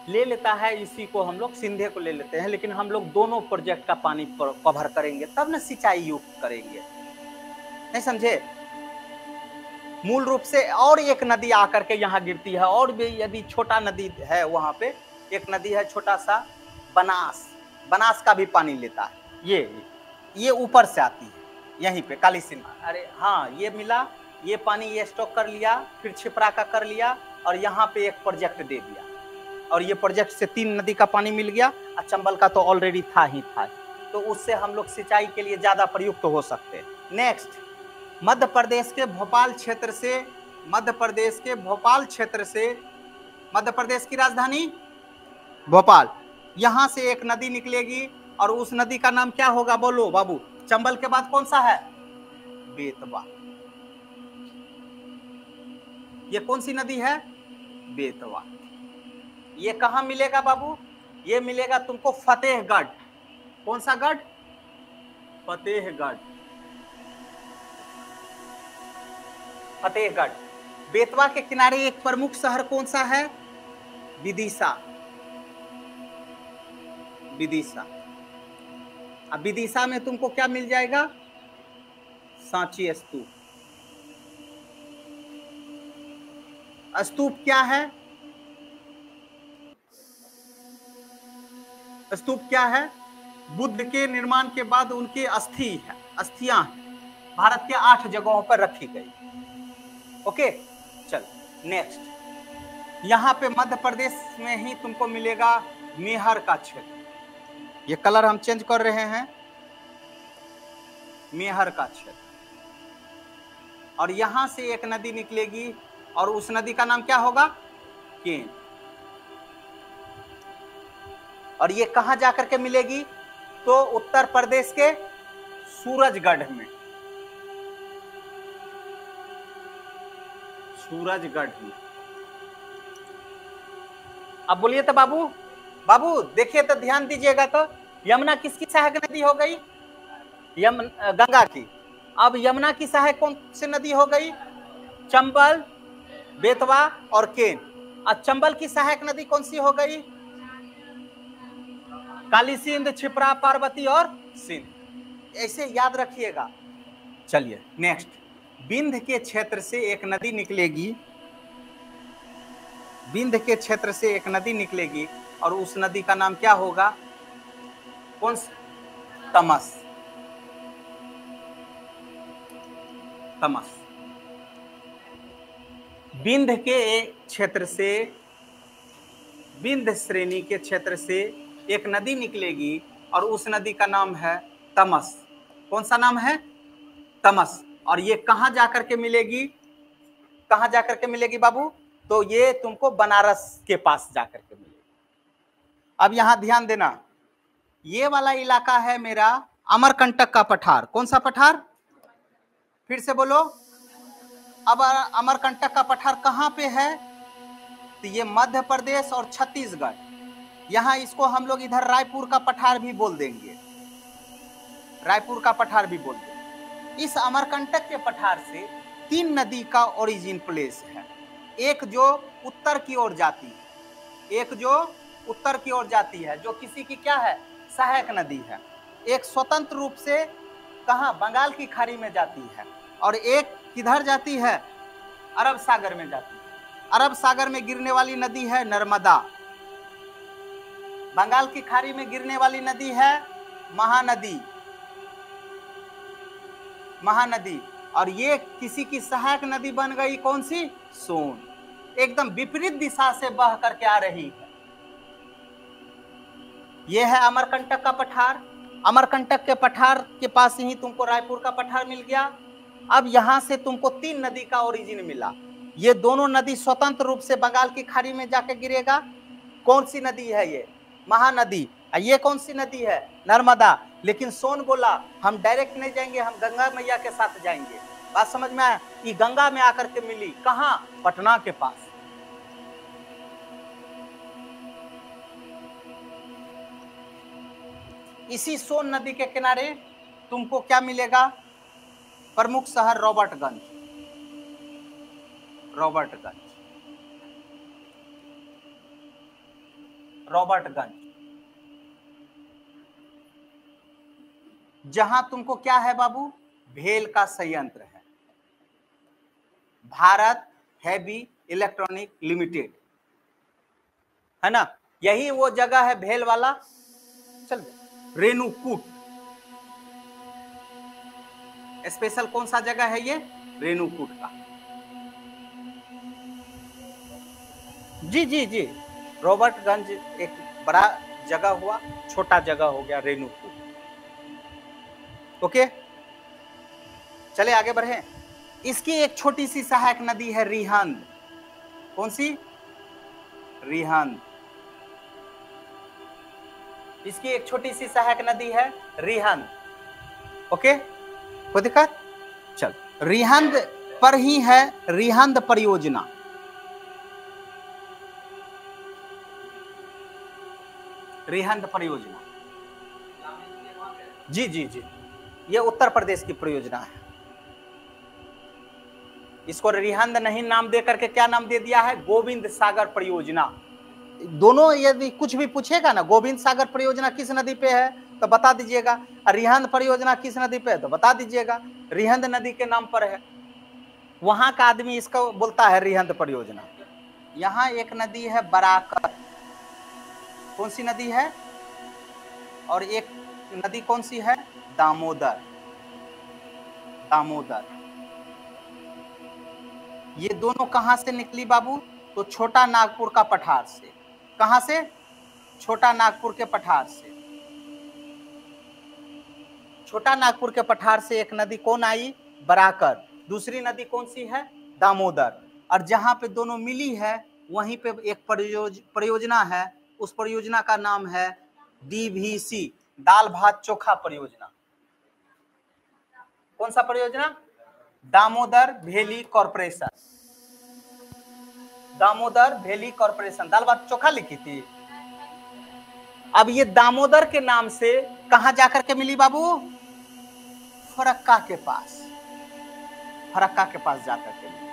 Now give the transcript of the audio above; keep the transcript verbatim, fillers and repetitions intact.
ले लेता है, इसी को हम लोग सिंधे को ले लेते हैं, लेकिन हम लोग दोनों प्रोजेक्ट का पानी कवर करेंगे तब ना सिंचाई युक्त करेंगे, नहीं समझे। मूल रूप से और एक नदी आकर के यहाँ गिरती है, और भी यदि छोटा नदी है वहां पे एक नदी है छोटा सा बनास, बनास का भी पानी लेता है, ये ये ऊपर से आती है यहीं पे काली सिंध। अरे हाँ, ये मिला, ये पानी ये स्टॉक कर लिया, फिर छिपरा का कर लिया, और यहाँ पे एक प्रोजेक्ट दे दिया, और ये प्रोजेक्ट से तीन नदी का पानी मिल गया, और चंबल का तो ऑलरेडी था ही था, तो उससे हम लोग सिंचाई के लिए ज्यादा प्रयुक्त हो सकते हैं। नेक्स्ट, मध्य प्रदेश के भोपाल क्षेत्र से, मध्य प्रदेश के भोपाल क्षेत्र से, मध्य प्रदेश की राजधानी भोपाल, यहां से एक नदी निकलेगी, और उस नदी का नाम क्या होगा बोलो बाबू। चंबल के बाद कौन सा है? बेतवा। ये कौन सी नदी है? बेतवा। ये कहां मिलेगा बाबू? ये मिलेगा तुमको फतेहगढ़। कौन सा गढ़? फतेहगढ़। फतेहगढ़। बेतवा के किनारे एक प्रमुख शहर कौन सा है? विदिशा। विदिशा। अब विदिशा में तुमको क्या मिल जाएगा? सांची स्तूप। स्तूप क्या है? स्तूप क्या है? बुद्ध के निर्माण के बाद उनकी अस्थि है, अस्थियां भारत के आठ जगहों पर रखी गई। ओके, चल नेक्स्ट। यहां पे मध्य प्रदेश में ही तुमको मिलेगा मेहर का क्षेत्र। ये कलर हम चेंज कर रहे हैं, मेहर का क्षेत्र। और यहां से एक नदी निकलेगी, और उस नदी का नाम क्या होगा? केन। और ये कहां जाकर के मिलेगी? तो उत्तर प्रदेश के सूरजगढ़ में। सूरजगढ़ में। अब बोलिए तो बाबू, बाबू देखिए तो ध्यान दीजिएगा तो, यमुना किसकी सहायक नदी हो गई? यम गंगा की। अब यमुना की सहायक कौन सी नदी हो गई? चंबल, बेतवा और केन। और चंबल की सहायक नदी कौन सी हो गई? काली सिंध, छिपरा, पार्वती और सिंध। ऐसे याद रखिएगा। चलिए नेक्स्ट, विंध्य के क्षेत्र से एक नदी निकलेगी, विंध्य के क्षेत्र से एक नदी निकलेगी, और उस नदी का नाम क्या होगा? कौन सा? तमस। तमस। विंध्य के क्षेत्र से, विंध्य श्रेणी के क्षेत्र से एक नदी निकलेगी, और उस नदी का नाम है तमस। कौन सा नाम है? तमस। और ये कहां जाकर के मिलेगी? कहां जाकर के मिलेगी बाबू? तो ये तुमको बनारस के पास जाकर के मिलेगी। अब यहां ध्यान देना, ये वाला इलाका है मेरा अमरकंटक का पठार। कौन सा पठार? फिर से बोलो। अब अमरकंटक का पठार कहां पे है? तो ये मध्य प्रदेश और छत्तीसगढ़, यहां इसको हम लोग इधर रायपुर का पठार भी बोल देंगे, रायपुर का पठार भी बोल देंगे। इस अमरकंटक के पठार से तीन नदी का ओरिजिन प्लेस है। एक जो उत्तर की ओर जाती है, एक जो उत्तर की ओर जाती है, जो किसी की क्या है? सहायक नदी है। एक स्वतंत्र रूप से कहां? बंगाल की खाड़ी में जाती है, और एक किधर जाती है? अरब सागर में जाती है। अरब सागर में गिरने वाली नदी है नर्मदा। बंगाल की खाड़ी में गिरने वाली नदी है महानदी, महानदी। और ये किसी की सहायक नदी बन गई, कौन सी? सोन। एकदम विपरीत दिशा से बह करके आ रही है। यह है अमरकंटक का पठार। अमरकंटक के पठार के पास ही तुमको रायपुर का पठार मिल गया। अब यहां से तुमको तीन नदी का ओरिजिन मिला। ये दोनों नदी स्वतंत्र रूप से बंगाल की खाड़ी में जाके गिरेगा। कौन सी नदी है ये? महानदी। ये कौन सी नदी है? नर्मदा। लेकिन सोन बोला हम डायरेक्ट नहीं जाएंगे, हम गंगा मैया के साथ जाएंगे। बात समझ में आया? ये गंगा में आकर के मिली कहां? पटना के पास। इसी सोन नदी के किनारे तुमको क्या मिलेगा? प्रमुख शहर रॉबर्टगंज। रॉबर्टगंज। रॉबर्टगंज। जहां तुमको क्या है बाबू, भेल का संयंत्र है, भारत हैवी इलेक्ट्रॉनिक लिमिटेड, है ना, यही वो जगह है भेल वाला। चल, रेणुकूट स्पेशल कौन सा जगह है ये, रेणुकूट का। जी जी जी, रॉबर्टगंज एक बड़ा जगह हुआ, छोटा जगह हो गया रेणुकूट। ओके, चले आगे बढ़े। इसकी एक छोटी सी सहायक नदी है रिहंद। कौन सी, रिहंद। इसकी एक छोटी सी सहायक नदी है रिहंद। ओके, कोई दिक्कत? चल, रिहंद पर ही है रिहंद परियोजना। रिहंद परियोजना, जी जी जी, ये उत्तर प्रदेश की परियोजना है। इसको रिहंद नहीं नाम दे करके क्या नाम दे दिया है, गोविंद सागर परियोजना। दोनों यदि कुछ भी पूछेगा ना, गोविंद सागर परियोजना किस नदी पे है तो बता दीजिएगा, रिहंद परियोजना किस नदी पे है तो बता दीजिएगा। रिहंद नदी के नाम पर है, वहां का आदमी इसको बोलता है रिहंद परियोजना। यहाँ एक नदी है बराकर, कौन सी नदी है, और एक नदी कौन सी है, दामोदर। दामोदर, ये दोनों कहां से निकली बाबू, तो छोटा नागपुर का पठार से। कहां से, छोटा नागपुर के पठार से। छोटा नागपुर के पठार से एक नदी कौन आई, बराकर। दूसरी नदी कौन सी है, दामोदर। और जहां पे दोनों मिली है वहीं पे एक परियोज परियोजना है, उस परियोजना का नाम है डी वी सी, दाल भात चोखा परियोजना। कौन सा परियोजना, Damodar Valley Corporation. Damodar Valley Corporation, दाल भात चोखा लिखी थी। अब ये दामोदर के नाम से कहां जाकर के मिली बाबू, फरक्का के पास, फरक्का के पास जाकर के मिली।